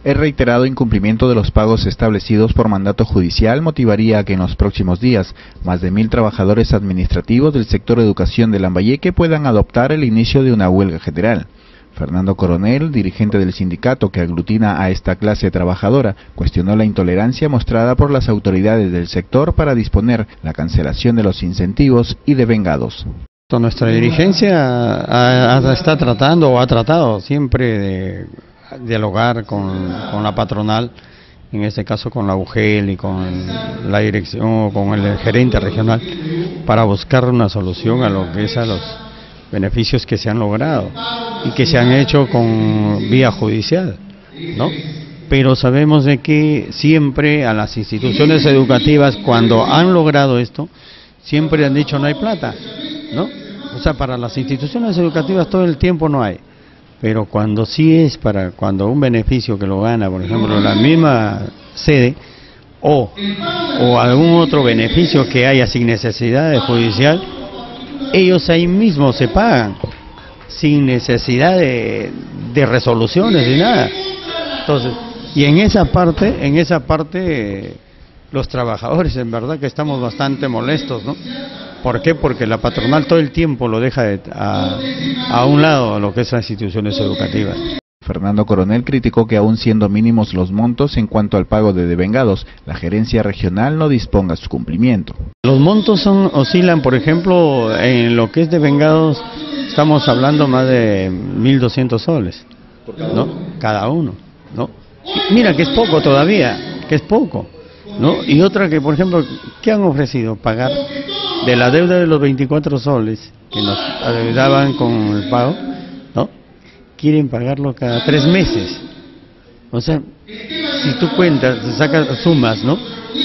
El reiterado incumplimiento de los pagos establecidos por mandato judicial motivaría a que en los próximos días más de 1.000 trabajadores administrativos del sector educación de Lambayeque puedan adoptar el inicio de una huelga general. Fernando Coronel, dirigente del sindicato que aglutina a esta clase trabajadora, cuestionó la intolerancia mostrada por las autoridades del sector para disponer la cancelación de los incentivos y de vengados. Nuestra dirigencia está tratando o ha tratado siempre de dialogar con la patronal, en este caso con la UGEL y con la dirección, con el gerente regional, para buscar una solución a lo que es a los beneficios que se han logrado y que se han hecho con vía judicial, ¿no? Pero sabemos de que siempre a las instituciones educativas, cuando han logrado esto, siempre han dicho no hay plata, ¿no? O sea, para las instituciones educativas todo el tiempo no hay, pero cuando sí es cuando un beneficio que lo gana, por ejemplo, la misma sede o algún otro beneficio que haya sin necesidad de judicial, ellos ahí mismo se pagan, sin necesidad de resoluciones ni nada. Entonces, y en esa parte los trabajadores en verdad que estamos bastante molestos, ¿no? ¿Por qué? Porque la patronal todo el tiempo lo deja a un lado lo que es las instituciones educativas. Fernando Coronel criticó que aún siendo mínimos los montos en cuanto al pago de devengados, la gerencia regional no disponga su cumplimiento. Los montos oscilan, por ejemplo, en lo que es devengados, estamos hablando más de 1.200 soles, ¿no? Cada uno, ¿no? Mira que es poco todavía, que es poco, ¿no? Y otra que, por ejemplo, ¿qué han ofrecido? Pagar de la deuda de los 24 soles que nos adeudaban con el pago, ¿no? Quieren pagarlo cada 3 meses. O sea, si tú cuentas, sacas sumas, ¿no?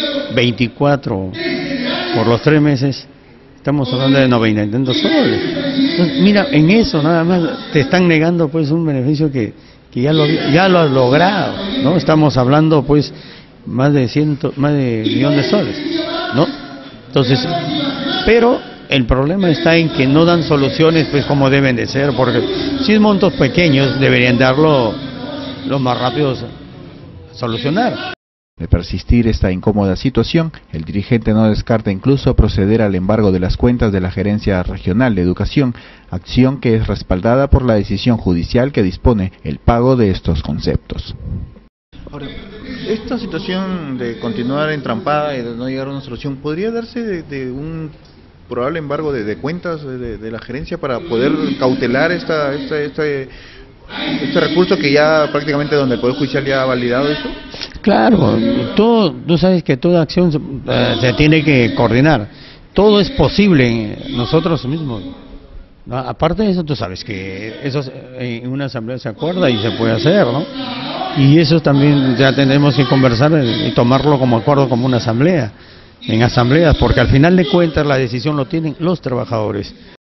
24 por los 3 meses, estamos hablando de 90 y tantos soles. Entonces, mira, en eso nada más te están negando pues un beneficio que ya lo has logrado, ¿no? Estamos hablando pues más de 1.000.000 de soles, ¿no? Entonces, pero el problema está en que no dan soluciones pues como deben de ser, porque si es montos pequeños deberían darlo lo más rápido solucionar. De persistir esta incómoda situación, el dirigente no descarta incluso proceder al embargo de las cuentas de la Gerencia Regional de Educación, acción que es respaldada por la decisión judicial que dispone el pago de estos conceptos. Ahora, esta situación de continuar entrampada y de no llegar a una solución, ¿podría darse de un probable embargo de cuentas de la gerencia para poder cautelar este recurso que ya prácticamente donde el Poder Judicial ya ha validado eso? Claro, tú sabes que toda acción se tiene que coordinar, todo es posible nosotros mismos, ¿no? Aparte de eso, tú sabes que eso en una asamblea se acuerda y se puede hacer, ¿no? Y eso también ya tenemos que conversar y tomarlo como acuerdo, como una asamblea, en asambleas, porque al final de cuentas la decisión lo tienen los trabajadores.